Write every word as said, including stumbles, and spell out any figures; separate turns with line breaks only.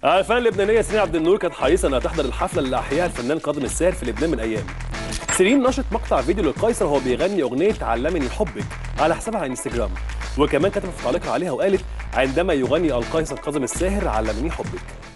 الفنانة اللبنانية سيرين عبد النور كانت حريصة انها تحضر الحفلة اللي احياها الفنان كاظم الساهر في لبنان من ايام. سيرين نشرت مقطع فيديو للقيصر وهو بيغني اغنية علمني حبك على حسابها على انستجرام، وكمان كتبت في تعليقها عليها وقالت: عندما يغني القيصر كاظم الساهر علمني حبك.